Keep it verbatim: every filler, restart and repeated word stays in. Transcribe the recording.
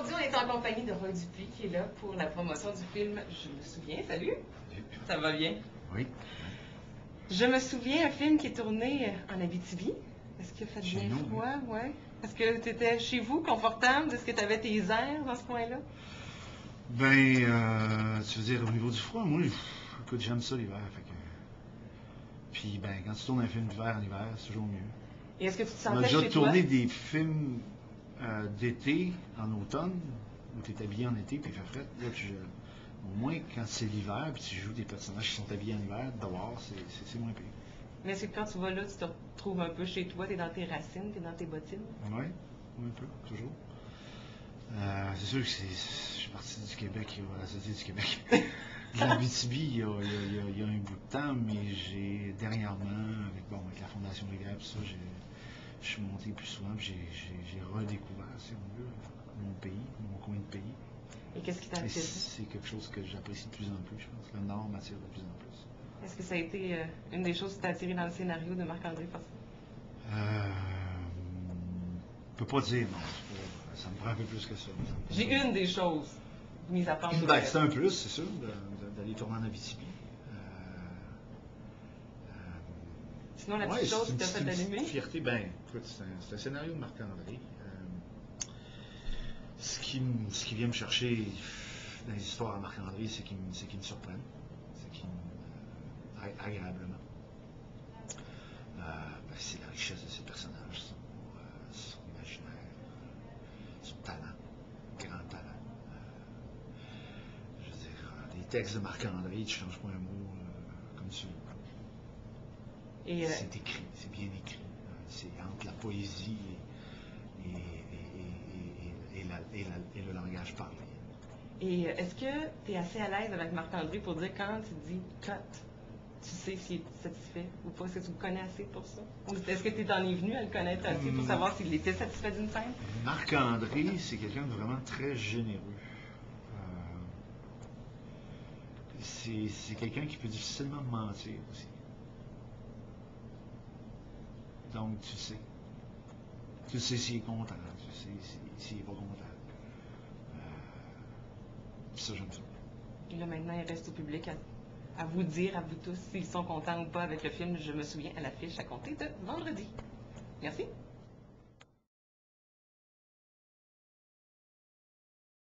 Aujourd'hui, on est en compagnie de Roy Dupuis qui est là pour la promotion du film Je me souviens. Salut! Ça va bien? Oui. Je me souviens, un film qui est tourné en Abitibi. Est-ce qu'il a fait Chez bien nous, froid? Ouais. Est-ce que tu étais chez vous, confortable? Est-ce que tu avais tes airs dans ce coin-là? Ben, euh, tu veux dire, au niveau du froid, moi, écoute, j'aime ça l'hiver. Fait que... Puis, ben, quand tu tournes un film d'hiver en hiver, c'est toujours mieux. Et est-ce que tu te On a sentais déjà chez tourné toi? des films euh, d'été, en automne, où tu es habillé en été, puis il fait frais. Là, tu, euh, au moins, quand c'est l'hiver, puis tu joues des personnages qui sont habillés en hiver, dehors, c'est moins pire. Mais c'est que quand tu vas là, tu te retrouves un peu chez toi, tu es dans tes racines, tu es dans tes bottines? Oui, un peu, toujours. Euh, c'est sûr que c'est, je suis parti du Québec, à la Société du Québec. De l'Abitibi, il, y a- il, y a- il y a- il y a un bout de temps, mais j'ai dernièrement, avec, bon, avec la Fondation Rivière, tout ça, j'ai, je suis monté plus souvent, puis j'ai, j'ai, j'ai redécouvert, si on veut, mon pays, mon coin de pays. Et qu'est-ce qui t'a Et attiré? c'est quelque chose que j'apprécie de plus en plus, je pense. Le Nord m'attire de plus en plus. Est-ce que ça a été euh, une des choses qui t'a attiré dans le scénario de Marc-André Fortin? Euh, je peux pas dire, non. c'est pas- Ça me prend un peu plus que ça. ça me- J'ai une des choses, mise à part tout le Ben, reste. c'est un plus, c'est sûr, de- de- d'aller tourner en Abitibi. Euh, euh, Sinon, la ouais, petite chose c'est qui t'a une- fait c'est une allumer? petite fierté. Ben, écoute, c'est un, c'est un scénario de Marc-André. Euh, ce, qui, me- ce qui vient me chercher dans les histoires à Marc-André, c'est qu'il me, c'est qu'il me surprenne. C'est qu'il me. euh, agréablement. Euh, ben, c'est la richesse de ses personnages, son, euh, son imaginaire, euh, son talent, grand talent. Euh, je veux dire, euh, les textes de Marc-André, tu ne changes pas un mot euh, comme tu veux. Et, euh, C'est écrit, c'est bien écrit. Euh, c'est entre la poésie et, et, et, et, et, et, la, et, la, et le langage parlé. et euh, est-ce que tu es assez à l'aise avec Marc-André pour dire quand tu dis cut, tu sais s'il est satisfait ou pas? Est-ce que tu le connais assez pour ça? Ou est-ce que tu en es venu à le connaître assez pour Hmm. savoir s'il était satisfait d'une scène? Marc-André, c'est quelqu'un de vraiment très généreux. Euh, c'est c'est quelqu'un qui peut difficilement mentir aussi. Donc, tu sais. Tu sais s'il est content, tu sais s'il n'est pas content. Euh, ça, j'aime ça. Et là, maintenant, il reste au public à, à vous dire, à vous tous, s'ils sont contents ou pas avec le film. Je me souviens à l'affiche à compter de vendredi. Merci.